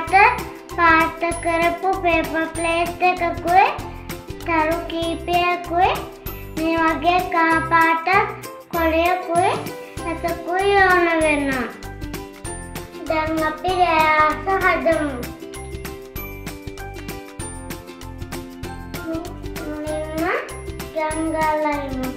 පාට කරපු paper plate එකකුයි තරු කීපයකුයි මේ වගේ කහ පාට කොළයකුයි ඇතකුයි ඕන වෙනවා. දැන් අපි රෑස හදමු. මුලින්ම ගංගාලයිමු.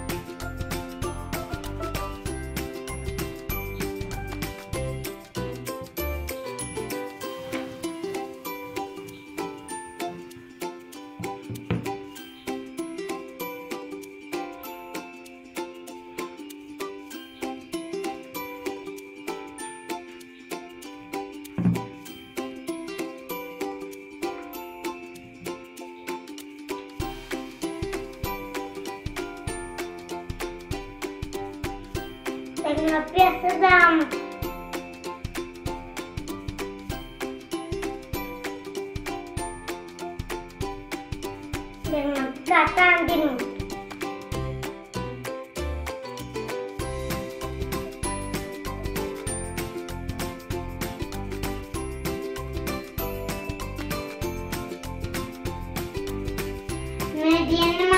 Dengan biasa dam. Dengan kacang gini. Median